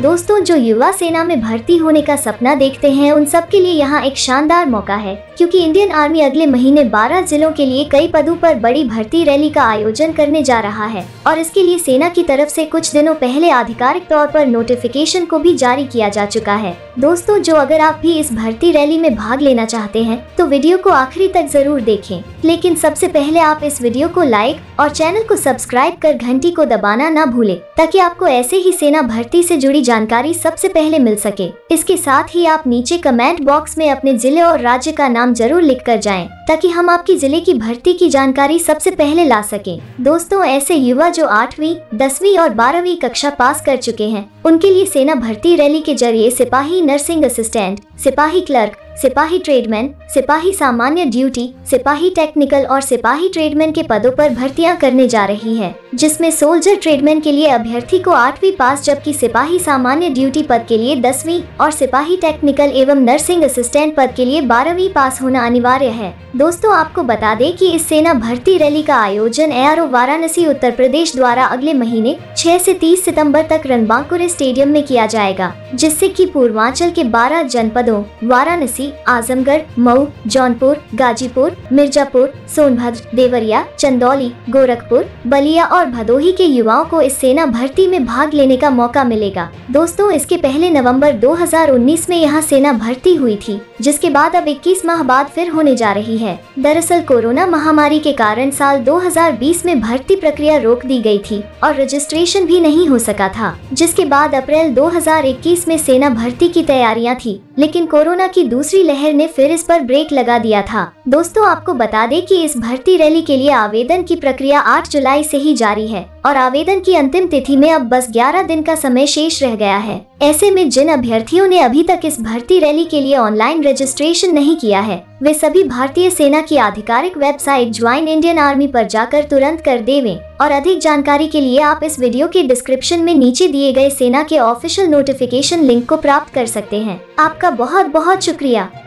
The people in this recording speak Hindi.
दोस्तों, जो युवा सेना में भर्ती होने का सपना देखते हैं उन सब के लिए यहाँ एक शानदार मौका है, क्योंकि इंडियन आर्मी अगले महीने 12 जिलों के लिए कई पदों पर बड़ी भर्ती रैली का आयोजन करने जा रहा है और इसके लिए सेना की तरफ से कुछ दिनों पहले आधिकारिक तौर पर नोटिफिकेशन को भी जारी किया जा चुका है। दोस्तों, जो अगर आप भी इस भर्ती रैली में भाग लेना चाहते हैं तो वीडियो को आखिरी तक जरूर देखें, लेकिन सबसे पहले आप इस वीडियो को लाइक और चैनल को सब्सक्राइब कर घंटी को दबाना ना भूलें, ताकि आपको ऐसे ही सेना भर्ती से जुड़ी जानकारी सबसे पहले मिल सके। इसके साथ ही आप नीचे कमेंट बॉक्स में अपने जिले और राज्य का नाम जरूर लिख कर जाएं, ताकि हम आपकी जिले की भर्ती की जानकारी सबसे पहले ला सकें। दोस्तों, ऐसे युवा जो 8वीं, 10वीं और 12वीं कक्षा पास कर चुके हैं उनके लिए सेना भर्ती रैली के जरिए सिपाही नर्सिंग असिस्टेंट, सिपाही क्लर्क, सिपाही ट्रेडमैन, सिपाही सामान्य ड्यूटी, सिपाही टेक्निकल और सिपाही ट्रेडमैन के पदों पर भर्तियां करने जा रही है, जिसमें सोल्जर ट्रेडमैन के लिए अभ्यर्थी को 8वीं पास, जबकि सिपाही सामान्य ड्यूटी पद के लिए 10वीं और सिपाही टेक्निकल एवं नर्सिंग असिस्टेंट पद के लिए 12वीं पास होना अनिवार्य है। दोस्तों, आपको बता दें कि इस सेना भर्ती रैली का आयोजन एआरओ वाराणसी उत्तर प्रदेश द्वारा अगले महीने 6 से 30 सितंबर तक रणबांकुरे स्टेडियम में किया जाएगा, जिससे कि पूर्वांचल के 12 जनपदों वाराणसी, आजमगढ़, मऊ, जौनपुर, गाजीपुर, मिर्जापुर, सोनभद्र, देवरिया, चंदौली, गोरखपुर, बलिया और भदोही के युवाओं को इस सेना भर्ती में भाग लेने का मौका मिलेगा। दोस्तों, इसके पहले नवंबर 2019 में यहाँ सेना भर्ती हुई थी, जिसके बाद अब 21 माह बाद फिर होने जा रही है। दरअसल कोरोना महामारी के कारण साल 2020 में भर्ती प्रक्रिया रोक दी गई थी और रजिस्ट्रेशन भी नहीं हो सका था, जिसके बाद अप्रैल 2021 में सेना भर्ती की तैयारियां थी, लेकिन कोरोना की दूसरी लहर ने फिर इस पर ब्रेक लगा दिया था। दोस्तों, आपको बता दें कि इस भर्ती रैली के लिए आवेदन की प्रक्रिया 8 जुलाई से ही जारी है और आवेदन की अंतिम तिथि में अब बस 11 दिन का समय शेष रह गया है। ऐसे में जिन अभ्यर्थियों ने अभी तक इस भर्ती रैली के लिए ऑनलाइन रजिस्ट्रेशन नहीं किया है, वे सभी भारतीय सेना की आधिकारिक वेबसाइट ज्वाइन इंडियन आर्मी पर जाकर तुरंत कर देवें। और अधिक जानकारी के लिए आप इस वीडियो के डिस्क्रिप्शन में नीचे दिए गए सेना के ऑफिशियल नोटिफिकेशन लिंक को प्राप्त कर सकते हैं। आपका बहुत बहुत शुक्रिया।